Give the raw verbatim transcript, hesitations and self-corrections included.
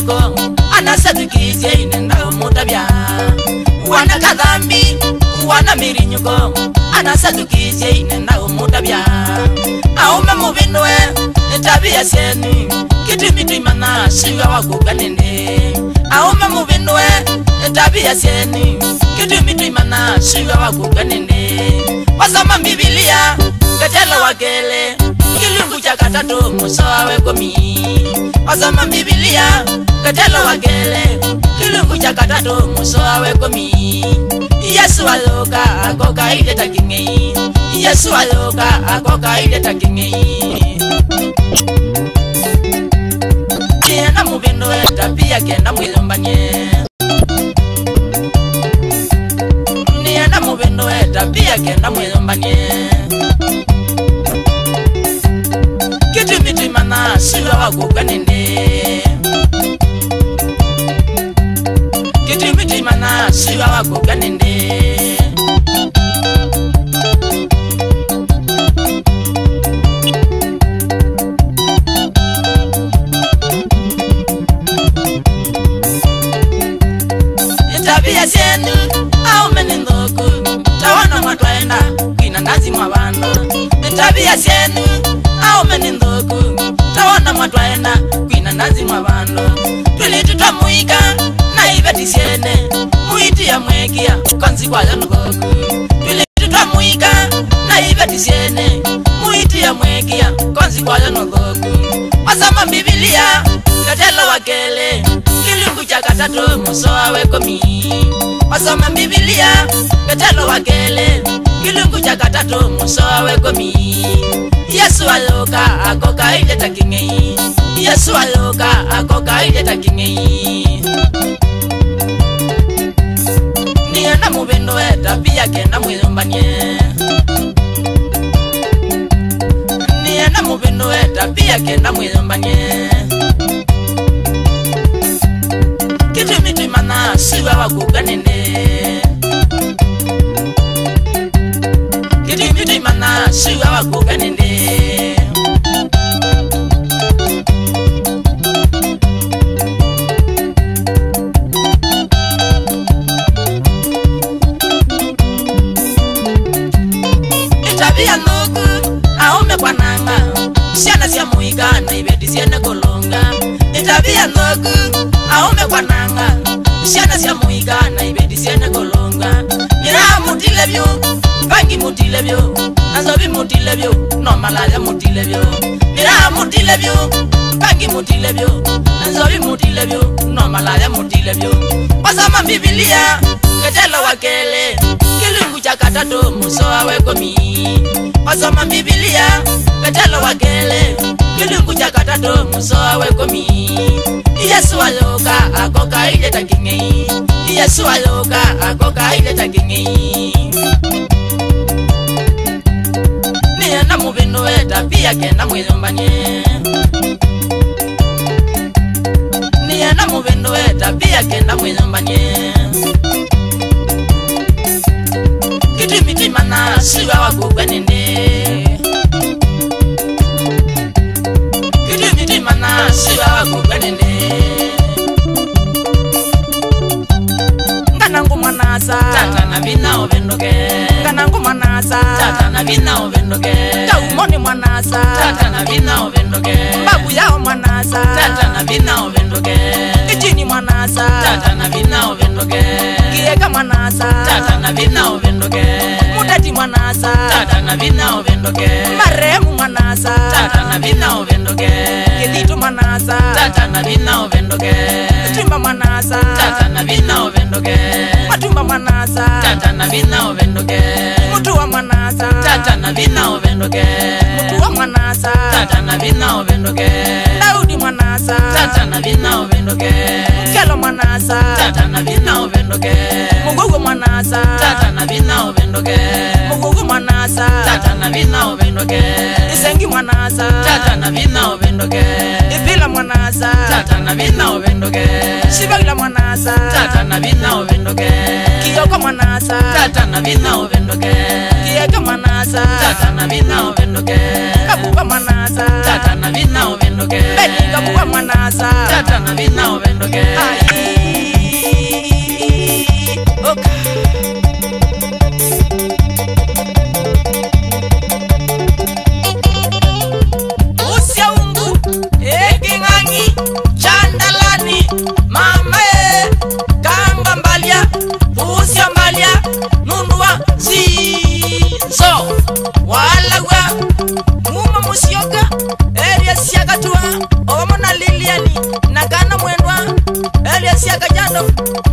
nyuko anasadukije inenda mutabya wana kadhambi wana miri nyuko anasadukije inenda mutabya aume mubinwe tabia seni kitimitu imana shiga wakuganende aume mubinwe tabia seni kitimitu imana shiga wakuganende wasoma Biblia katela wakele kilungu cha katatu musawe komi wasoma Biblia katela wakele kilungu cha katatu musawe komi Yesu aloka akoka ile takingei Yesu aloka akoka ile takingei Nienda mubendo tabia kenda mwilombanye Nienda mubendo tabia kenda mwilombanye Kitimitu imana shiga wakuganende Kitimitu imana shiga wakuganende Tabia senu au menindoku tawana matwaenda kwina ndazi mwabando Tabia senu au menindoku tawana matwaenda kwina ndazi mwabando Twilitu twamuika na ibeti siene muiti ya mwekia konzi kwa zanukoku Twilitu twamuika na ibeti siene muiti ya mwekia konzi kwa zanukoku Wasama Biblia katela wakele kilungu cha katatu musoa wekomi Wasoma Biblia katela wakele kilungu cha katatu musoa wekomi Yesu aloka akoka ile takingei Yesu aloka akoka ile takingei Nienda mubendo tabia kenda mwilombanye Nienda mubendo tabia kenda mwilombanye Kitimitu imana shiga wakuganende Kitimitu imana shiga wakuganende Itabia nuku aume kwa nanga Siana siya muiga na ibeti siene kolonga Itabia nuku aume kwa nanga Siana siya muiga na ibeti siene kolonga Mira mutilebyo, bangi mutilebyo Nazobi mutilebyo, no malaya mutilebyo Mira mutilebyo, bangi mutilebyo Nazobi mutilebyo, no malaya mutilebyo Wasama Biblia, katela wakele kilungu cha katatu musoa wekomi Wasoma Biblia katela wakele kilungu cha katatu musoa wekomi Yesu aloka akoka ile takingei Yesu aloka akoka ile takingei Nienda mubendo tabia kenda mwilombanye Nienda mubendo tabia kenda mwilombanye Kitimitu imana shiga wakuganende Kitimitu imana shiga wakuganende Nganangu manasa Tata na vina ovendoke Nganangu manasa Tata na vina ovendoke Kaumoni manasa Tata na vina ovendoke Babu yao manasa Tata na vina ovendoke Kijini manasa Tata na vina ovendoke Kieka manasa Tata na vina ovendoke Mudati manasa Tata na vina ovendoke Maremu manasa Tata na vina ovendoke Kidito manasa Tata na vina ovendoke Timba manasa Tata na vina ovendoke Matumba manasa Tata na vina ovendoke Mutua manasa Tata na vina ovendoke Mutua manasa Tata na vina ovendoke Daudi manasa Tata na vina ovendoke Kelo manasa Tata na vina ovendoke Mugugu manasa Tata na vina ovendoke Mugugu manasa Tata na vina ovendoke Isengi manasa Tata na vina ovendoke Ipila manasa Tata na na bina obendoke Shibagila mwanasa Tata na bina obendoke Kiyoko mwanasa Tata na bina obendoke Kiyeke mwanasa Tata na bina obendoke Kabuba mwanasa Tata na bina obendoke Beni kabuba mwanasa Tata na bina obendoke Ayi Oka Usia ungu Ekingangi Chandalani Mama e Kanga mbalia Usia mbalia Nundua Zinzo Walagwa Muma musioka Elia siaka tua Omona liliani Nagana mwendwa Elia siaka jando